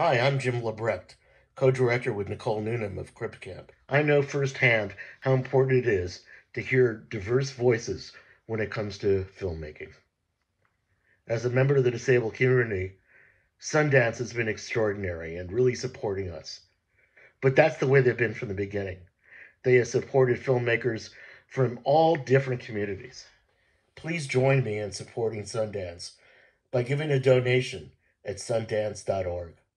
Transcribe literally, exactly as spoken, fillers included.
Hi, I'm Jim LeBrecht, co-director with Nicole Noonan of CryptCamp. I know firsthand how important it is to hear diverse voices when it comes to filmmaking. As a member of the disabled community, Sundance has been extraordinary and really supporting us. But that's the way they've been from the beginning. They have supported filmmakers from all different communities. Please join me in supporting Sundance by giving a donation at sundance dot org.